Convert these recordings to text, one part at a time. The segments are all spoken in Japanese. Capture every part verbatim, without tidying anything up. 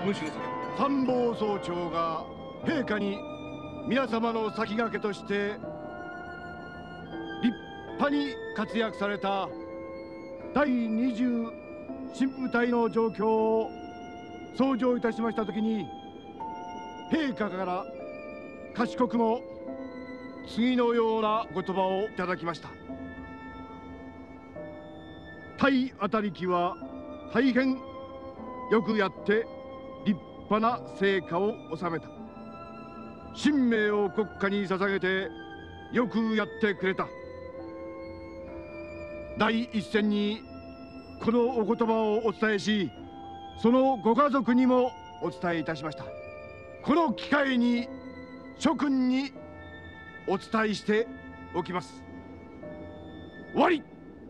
本州様。 参謀総長が陛下に皆様の先駆けとして立派に活躍された第二十新部隊の状況を奏上いたしましたときに、陛下から賢くも次のような言葉をいただきました。対当たり機は大変よくやって立派な成果を収めた。神明を国家に捧げてよくやってくれた。第一線にこのお言葉をお伝えし、そのご家族にもお伝えいたしました。この機会に諸君にお伝えしておきます。終わり。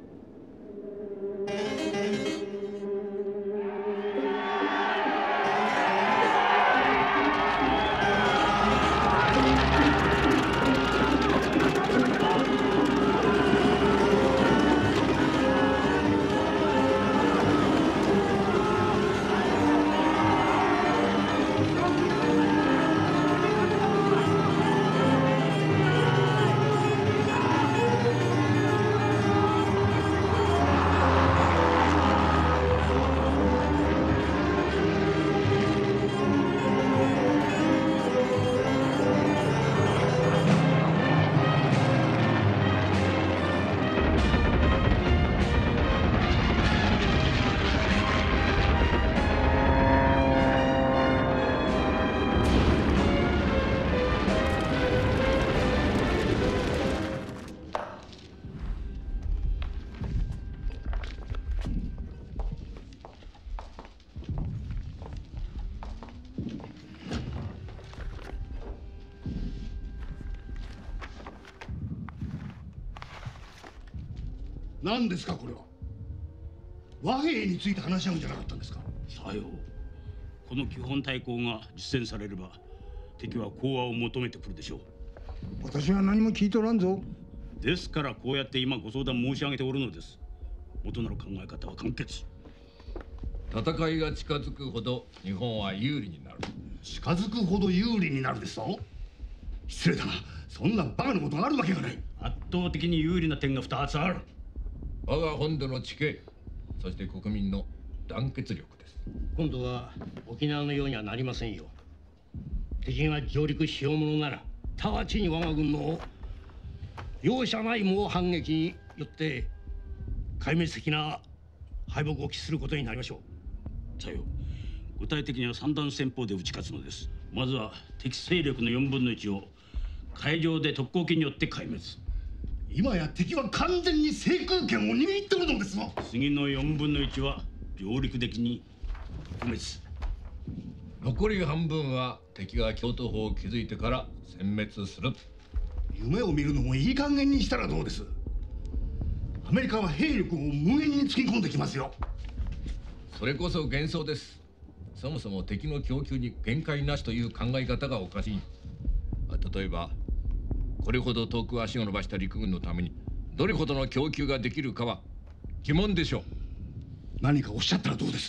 何ですかこれは。和平について話し合うんじゃなかったんですか。 さよう。この基本対抗が実践されれば敵は講和を求めてくるでしょう。 私は何も聞いとらんぞ。 ですからこうやって今ご相談申し上げておるのです。元なる考え方は簡潔。 戦いが近づくほど日本は有利になる。 近づくほど有利になるですと。失礼だな。そんなバカなことがあるわけがない。 圧倒的に有利な点がふたつある。 我が本土の地形、そして国民の団結力です。 今度は沖縄のようにはなりませんよ。敵が上陸しようものなら直ちに我が軍の容赦ない猛反撃によって壊滅的な敗北を喫することになりましょう。さよう。具体的には三段戦法で打ち勝つのです。まずは敵勢力のよんぶんのいちを海上で特攻機によって壊滅。 今や敵は完全に制空権を握っておるのですぞ。 次のよんぶんのいちは上陸的に撲滅。 残り半分は敵が京都府を築いてから殲滅する。 夢を見るのもいい加減にしたらどうです。アメリカは兵力を無限に突き込んできますよ。 それこそ幻想です。そもそも敵の供給に限界なしという考え方がおかしい。例えばこれほど遠く足を伸ばした陸軍のためにどれほどの供給ができるかは疑問でしょう。 何かおっしゃったらどうです。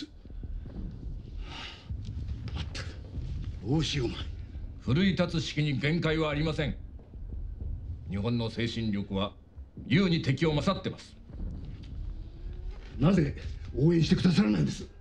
まったくどうしようもない。 奮い立つ士気に限界はありません。日本の精神力は優に敵を勝ってます。 なぜ応援してくださらないんです。